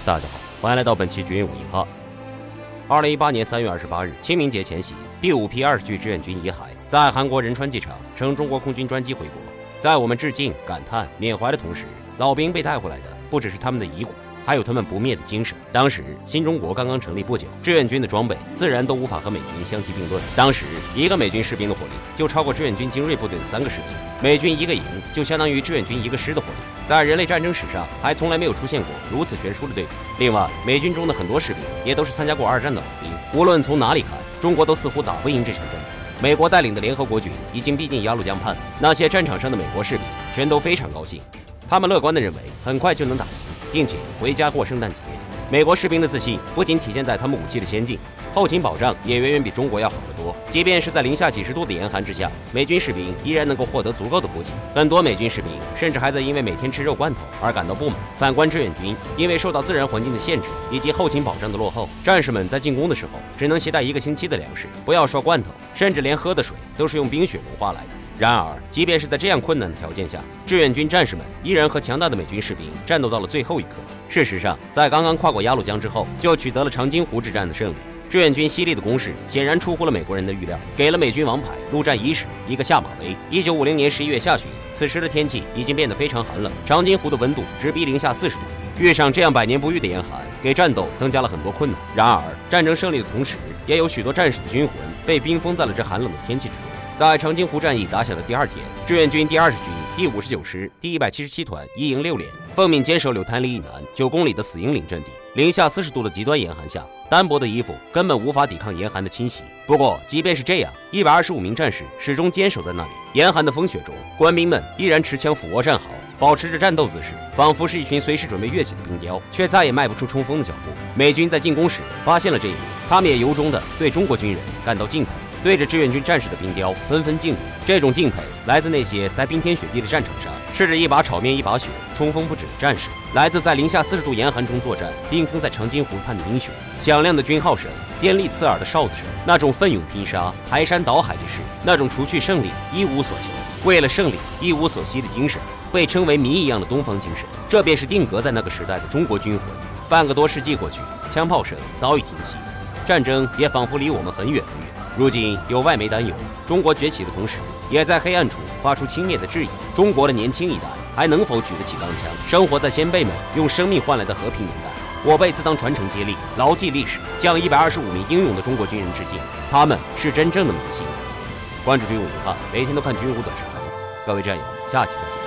大家好，欢迎来到本期军武一号。2018年3月28日，清明节前夕，第5批20具志愿军遗骸在韩国仁川机场乘中国空军专机回国。在我们致敬、感叹、缅怀的同时，老兵被带回来的不只是他们的遗骨，还有他们不灭的精神。当时新中国刚刚成立不久，志愿军的装备自然都无法和美军相提并论。当时一个美军士兵的火力就超过志愿军精锐部队的3个士兵，美军一个营就相当于志愿军1个师的火力。在人类战争史上，还从来没有出现过如此悬殊的对比。另外，美军中的很多士兵也都是参加过2战的老兵。无论从哪里看，中国都似乎打不赢这场战争。美国带领的联合国军已经逼近鸭绿江畔，那些战场上的美国士兵全都非常高兴，他们乐观地认为很快就能打赢，并且回家过圣诞节。美国士兵的自信不仅体现在他们武器的先进，后勤保障也远远比中国要好得多。即便是在零下几十度的严寒之下，美军士兵依然能够获得足够的补给。很多美军士兵甚至还在因为每天吃肉罐头而感到不满。反观志愿军，因为受到自然环境的限制以及后勤保障的落后，战士们在进攻的时候只能携带1个星期的粮食，不要说罐头，甚至连喝的水都是用冰雪融化来的。然而，即便是在这样困难的条件下，志愿军战士们依然和强大的美军士兵战斗到了最后一刻。事实上，在刚刚跨过鸭绿江之后，就取得了长津湖之战的胜利。志愿军犀利的攻势显然出乎了美国人的预料，给了美军王牌陆战伊始一个下马威。1950年11月下旬，此时的天气已经变得非常寒冷，长津湖的温度直逼零下40度。遇上这样百年不遇的严寒，给战斗增加了很多困难。然而，战争胜利的同时，也有许多战士的军魂被冰封在了这寒冷的天气之中。在长津湖战役打响的第2天，志愿军第20军第59师第177团1营6连奉命坚守柳潭里以南9公里的死鹰岭阵地。零下40度的极端严寒下，单薄的衣服根本无法抵抗严寒的侵袭。不过，即便是这样，125名战士始终坚守在那里。严寒的风雪中，官兵们依然持枪俯卧战壕，保持着战斗姿势，仿佛是一群随时准备跃起的冰雕，却再也迈不出冲锋的脚步。美军在进攻时发现了这一幕，他们也由衷地对中国军人感到敬佩。对着志愿军战士的冰雕纷纷敬礼，这种敬佩来自那些在冰天雪地的战场上吃着一把炒面一把雪冲锋不止的战士，来自在零下40度严寒中作战冰封在长津湖畔的英雄。响亮的军号声，尖利刺耳的哨子声，那种奋勇拼杀排山倒海之势，那种除去胜利一无所求，为了胜利一无所惜的精神，被称为谜一样的东方精神，这便是定格在那个时代的中国军魂。半个多世纪过去，枪炮声早已停息，战争也仿佛离我们很远很远。如今有外媒担忧，中国崛起的同时，也在黑暗处发出轻蔑的质疑：中国的年轻一代还能否举得起钢枪，生活在先辈们用生命换来的和平年代？我辈自当传承接力，牢记历史，向125名英勇的中国军人致敬，他们是真正的明星。关注军武1号，每天都看军武短视频。各位战友，下期再见。